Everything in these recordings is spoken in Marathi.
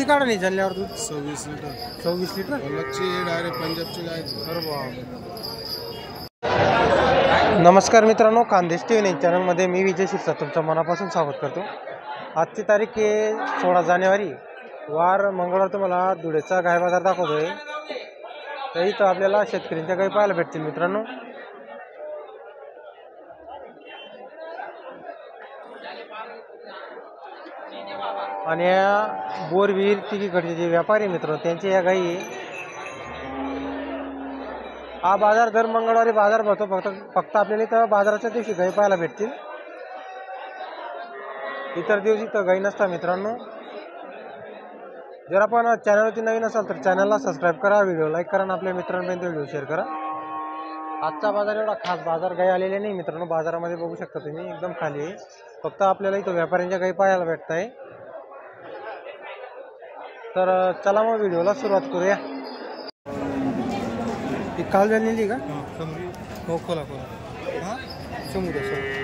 किती काढा नाही चालल्यावर दूध? 26 लिटर. 26 लिटर. लच्ची डायरेक्ट पंजाबची गाय. नमस्कार मित्रांनो, खानदेश टीव्ही चॅनलमध्ये मी विजय शिरसाट तुमचं मनापासून स्वागत करतो. आजची तारीख आहे 16 जानेवारी, वार मंगळवार. तुम्हाला धुळेचा गाय बाजार दाखवतोय. तर इथं आपल्याला शेतकऱ्यांच्या गायी पाहायला भेटतील मित्रांनो. आणि या बोरवीर तिकीकडचे जे व्यापारी मित्र त्यांचे या गायी. हा बाजार दर मंगळवारी बाजार भरतो. फक्त आपल्याला इथं बाजाराच्या दिवशी गायी पाहायला भेटतील. इतर दिवशी तर गायी नसतात मित्रांनो. जर आपण चॅनलवरती नवीन असाल तर चॅनलला सबस्क्राईब करा, व्हिडिओ लाईक करा आणि आपल्या मित्रांपर्यंत व्हिडिओ शेअर करा. आजचा बाजार एवढा खास बाजार गायी आलेले नाही मित्रांनो. बाजारामध्ये बघू शकता तुम्ही एकदम खाली आहे. फक्त आपल्याला इथं व्यापाऱ्यांच्या गायी पाहायला भेटत आहे. तर चला मग व्हिडिओला सुरुवात करूया. ही काल झालेली का? हो, खोला खोला. समुद्र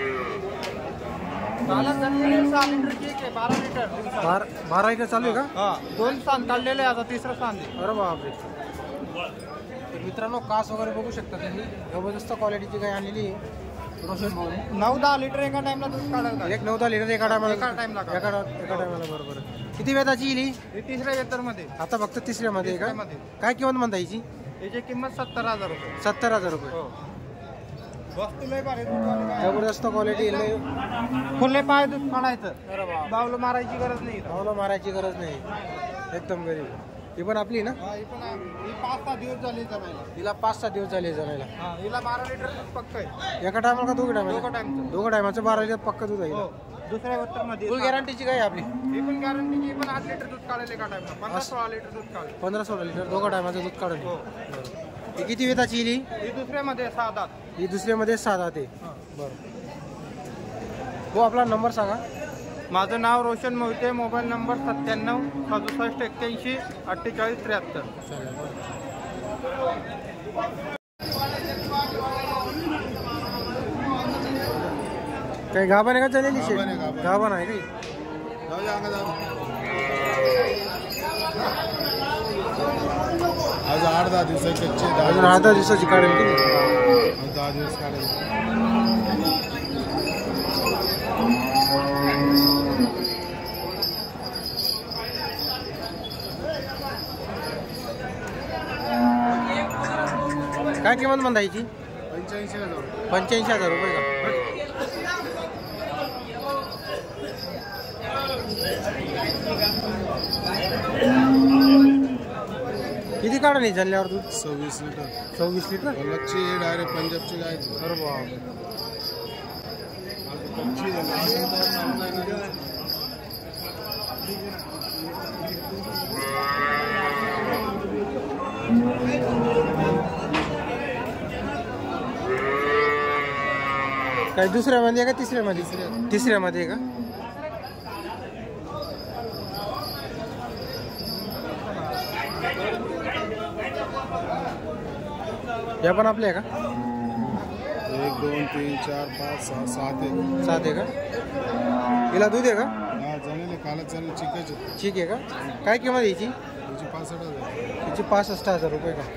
12 लिटर चालू आहे का? 2 स्थान काढलेले, आता 3रं स्थान. अरे बापरे. मित्रांनो कास वगैरे बघू शकता तुम्ही. जबरदस्त क्वालिटीची गाय आणलेली आहे. 9-10 लिटर एका टाइमला दूध काढायला. 9-10 लिटर एका टायमाला. एका टायमाला बरोबर. किती वेताची येईल ही? 3ऱ्या वेतर मध्ये. आता फक्त 3ऱ्या मध्ये का? काय किंमत म्हणता याची? याची किंमत 70,000 रुपये. 70,000 रुपये. वस्तू लय भारी. जबरदस्त क्वालिटी. खुले पाय दूध काढायचं. बावलं मारायची गरज नाही. बावलं मारायची गरज नाही. एकदम गरीब. ही पण आपली ना? ही 5-6 दिवस झाले जमायला. हिला 5-6 दिवस झाले जमायला. हिला 12 लिटर दूध पक्क आहे. एका टायमाला का दोघं टायमाला? दोघं टायमाचं 12 लिटर पक्क दूध आहे. दुसऱ्या वेतर मध्ये फुल गॅरंटीची काय आपली? ही पण गॅरंटीची. पण 8 लिटर दूध काढेल एका टाइमला. 15-16 लिटर दूध काढेल. 15-16 लिटर दोघं टायमाचं दूध काढेल. ही किती वेताची येईल? ही दुसऱ्यामध्ये 6 दात. ही दुसऱ्यामध्ये 6 दात आहे. बरं हो, आपला नंबर सांगा. माझं नाव रोशन मोहिते. Mobile number 97 67 81 48 73. काही गाभण आहे का चालेली? गाभण आहे काही? आज 8-10 दिवसाची. अजून 8-10 दिवसाची काढेल की? 10 दिवस काढेल. काय किंमत म्हणता याची? 85,000. 85,000 रुपये का? किती काढा नाही चालल्यावर दूध? 26 लिटर. 26 लिटर. लच्ची डायरेक्ट पंजाबची गाय. अरे बाप. काय दुसऱ्यामध्ये का तिसऱ्यामध्ये? तिसऱ्यामध्ये का? या पण आपल्या का? 1 2 3 4 5 6 7 आहे. 7 आहे का? हिला दूध आहे का? हा, जमेल. कालच चालेल. चिकायचे. ठीक आहे का? काय किंमत याची? याची 65,000. हिची 65,000 रुपये का?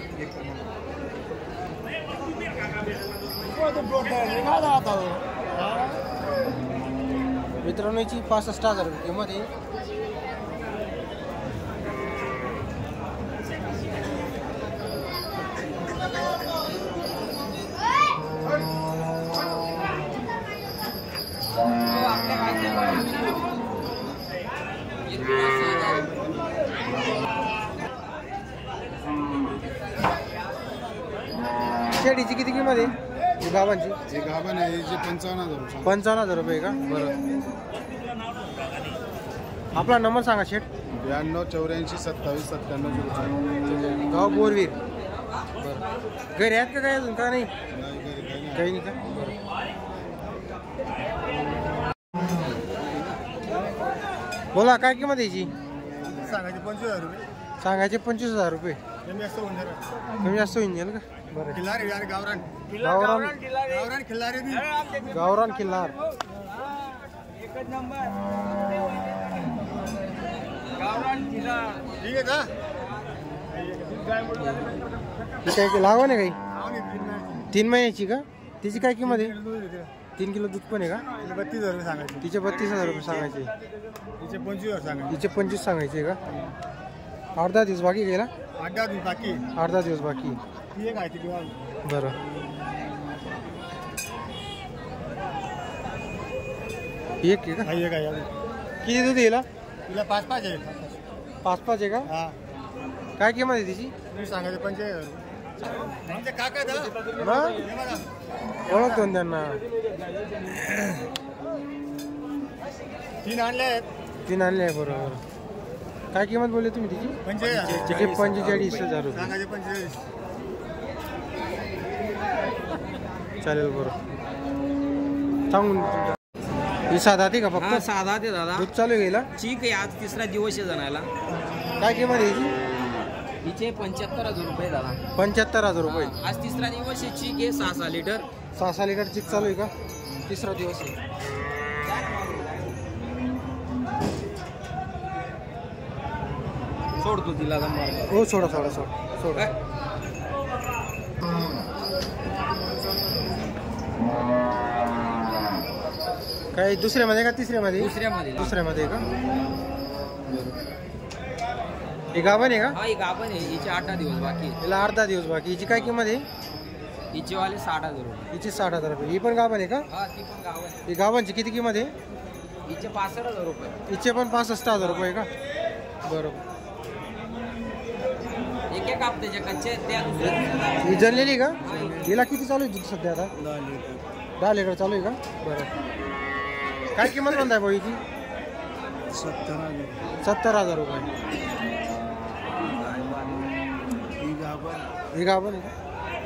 मित्रांनो याची 65,000 रुपये किंमत आहे. शेडीची किती किंमत आहे गावांची? ही गाभण आहे. याची 55,000 रुपये. 55,000 रुपये का? बरं. आपला नंबर सांगा शेठ. 92 84 27 97 गाव बोरवीर. बरं. घरी आहेत का काय अजून का नाही? काही नाही का? बोला काय किंमत याची? सांगायचे 25,000 रुपये. सांगायचे 25,000 रुपये. कमी जास्त होऊन जाईल. कमी जास्त होऊन जाईल का? बरं. खिल्लारी यार. गावरान खिल्लारी. गावरान किल्लार. ठीक आहे का? ही काय लागवा नाही काही 3 महिन्याची का? तिची काय किंमत आहे? 3 किलो दूध पण आहे का? 32,000 रुपये सांगायचे. तिचे 32,000 रुपये सांगायचे. तिचे 25,000 सांगायचे. तिचे 25 सांगायचे का? 8-10 दिवस बाकी गेला? 8-10 दिवस बाकी. 8-10 दिवस बाकी. ती एक आहे ती किंवा बरं. एक आहे का? एक आहे. किती दूध येईल? तिला 5-5 आहे. 5-5 आहे का? हा. काय किंमत आहे तिची? मी सांगायचे 45,000. आमचे काका दा. मग हे बघा. ओळखतो ना त्यांना. 3 आणले आहेत. 3 आणले आहे. बरोबर. काय किंमत बोलले तुम्ही तिची? 45,000. तिचे 45,000 रुपये. सांगायचे 45. चालेल. बरं सांगून ही साधा ती का फक्त? साधा ते दादा. दूध चालू गेला? ठीक आहे. आज 3रा दिवस आहे जणायला. काय किंमत आहे हिची? हिचे 75,000 रुपये दादा. 75,000 रुपये. आज 3रा दिवस आहे. चीक आहे 6-6 लिटर. 6 लिटर चिक चालू आहे का? 3रा दिवस आहे. सोडतो तिला जमणार. हो सोडा. काय दुसऱ्यामध्ये का तिसऱ्यामध्ये? दुसऱ्यामध्ये का? ही गाभण आहे का? हा ही गाभण आहे. हिचे 8-10 दिवस बाकी आहे. हिला 8-10 दिवस बाकी. हिची काय किंमत आहे? हिचे वाले 60,000 रुपये. हिची 60,000 रुपये. ही पण गाभण आहे का? हा ती पण गाव आहे. ही गाभांची किती किंमत आहे? हिचे 65,000 रुपये. हिचे पण 65,000 रुपये का? बरोबर. एक हप्त्याचे कच्चे आहेत त्या दुसऱ्या. ही जनलेली का? हिला किती चालू आहे दूध सध्या आता? 10 लिटर चालू आहे का? बरं. काय किंमत म्हणताय भाऊ हिची? 70,000 रुपये. ही गाभण आहे का?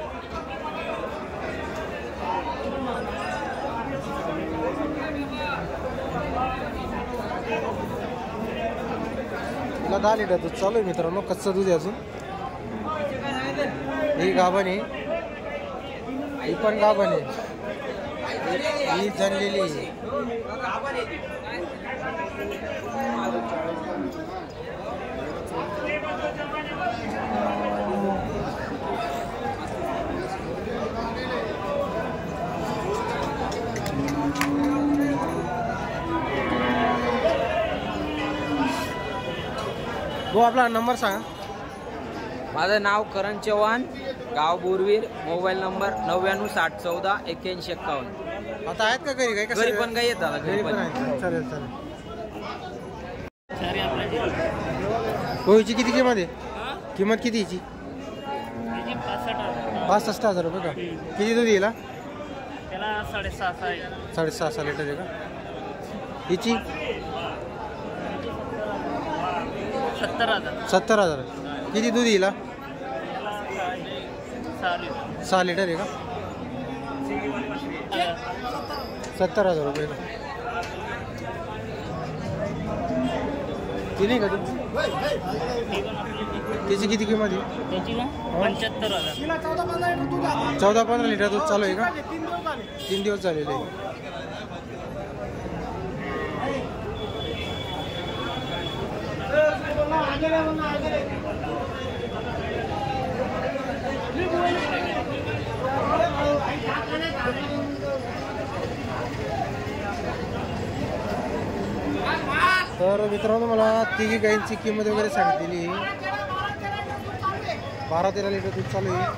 तिला 10 लिटर दूध चालू आहे मित्रांनो. कच्चं दूध आहे अजून. ही गाभण आहे. ही पण गाभण आहे. ही जनलेली आहे. हो आपला नंबर सांगा. माझं नाव करण चव्हाण, गाव बोरवीर, मोबाईल नंबर 9960148151. आता आहेत का घरी? काय घरी पण काही येत दादा. घरी पण आहेत. चालेल. हो हिची किती किंमत आहे? किंमत किती हिची? 65,000 रुपये का? किती दूध येईल? 6.5 लिटर आहे का? हिची 70,000. किती दूध येईल? 6 लिटर आहे का? 70,000 रुपये का? ती नाही का तू? त्याची किती किंमत आहे? 14-15 लिटर दूध चालू आहे का? 3 दिवस झालेले आहे. तर मित्रांनो मला तिघी गायींची किंमत वगैरे सांगितलेली. 12-13 लिटर दूध चालू आहे.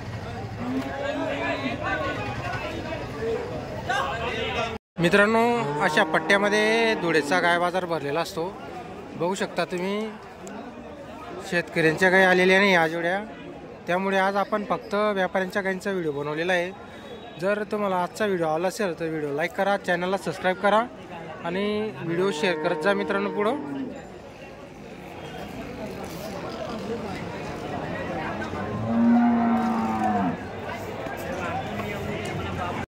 मित्रांनो अशा पट्ट्यामध्ये धुळेचा गाय बाजार भरलेला असतो. बघू शकता तुम्ही. शेतकऱ्यांच्या गायी आलेल्या नाही आज एवढ्या. त्यामुळे आज आपण फक्त व्यापाऱ्यांच्या गायींचा व्हिडिओ बनवलेला आहे. जर तुम्हाला आजचा व्हिडिओ आवडला असेल तर व्हिडिओ लाईक करा, चॅनलला सबस्क्राईब करा आणि व्हिडिओ शेअर करत जा मित्रांनो पुढं.